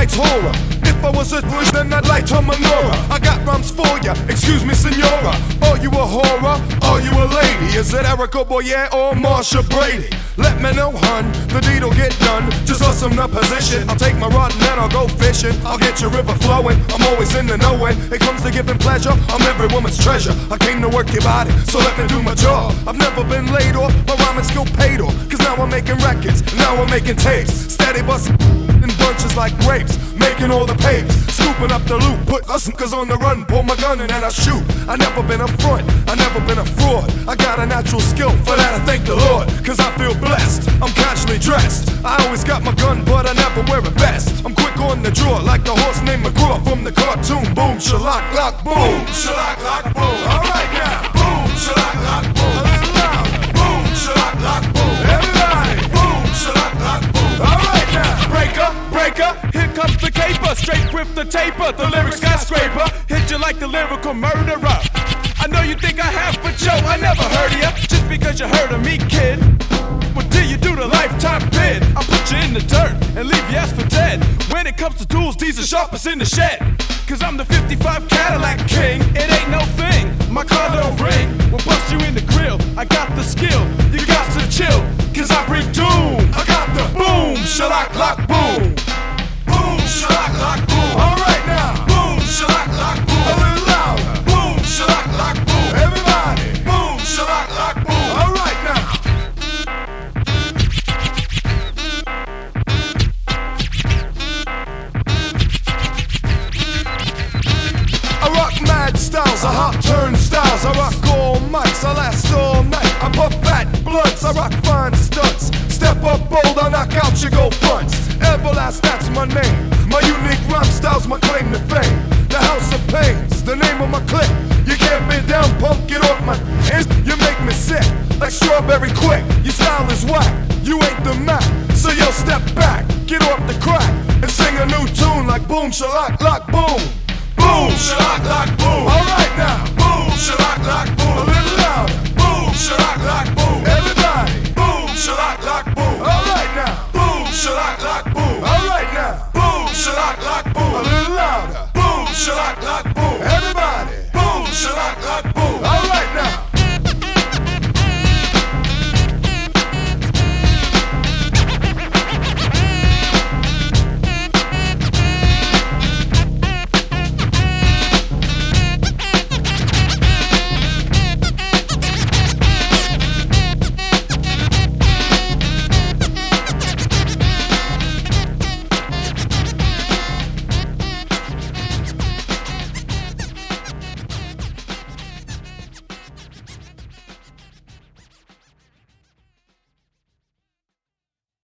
tonight's horror. If I was a bush, then I'd light a menorah. I got rhymes for ya, excuse me, senora. Are you a horror? Are you a lady? Is it Erica Boyare or Marcia, Brady? Let me know, hun, the deed'll get done. Just us in the position. I'll take my rod and then I'll go fishing. I'll get your river flowing. I'm always in the know when it comes to giving pleasure. I'm every woman's treasure. I came to work your body, so let me do my job. I've never been laid off, my rhyming skill paid off. Cause now I'm making records, now I'm making tapes. Steady busting in bunches like grapes, making all the papes, scooping up the loot, put us cause on the run, pull my gun and then I shoot. I never been a front, I never been a fraud. I got a natural skill, for that I thank the Lord. Cause I feel blessed, I'm casually dressed. I always got my gun, but I never wear a vest. I'm quick on the draw, like the horse named McGraw from the cartoon. Boom, shalak, lock, boom, shalak, lock, boom. Alright now, boom, shalak, lock, boom. A little loud, boom, shalak, lock, boom. Everybody, boom, shalak, lock, boom. Alright now, breaker, breaker, here comes the caper, straight with the taper, the lyric skyscraper, hit you like the lyrical murderer. I know you think I have, but yo, I never heard of ya. Just because you heard of me, kid. What do you do the lifetime bid? I put you in the dirt and leave you ass for dead. When it comes to tools, these are sharpest in the shed. Cause I'm the 55 Cadillac king, it ain't no thing, my car don't ring. We'll bust you in the grill, I got the skill, you got to chill, cause I bring doom. I got the boom, shalak, lock, boom. Boom, shalak, lock, boom. Alright now, boom, shalak, lock, boom. A little louder, boom, shalak, lock, boom. Everybody, boom, shalak, lock, boom. Alright now. I rock mad styles, I hot turnstiles. I rock all mics, I last all night. I puff fat blunts, I rock fine stunts. Step up bold, I knock out your gold fronts. Everlast, that's my name. My unique rhyme style's my claim to fame. The House of Pains, the name of my clique. You can't bend down, punk, get off my hands. You make me sick, like strawberry quick. Your style is whack, you ain't the Mac. So yo, step back, get off the crack, and sing a new tune like boom, shalak, lock, boom. Boom, shalak.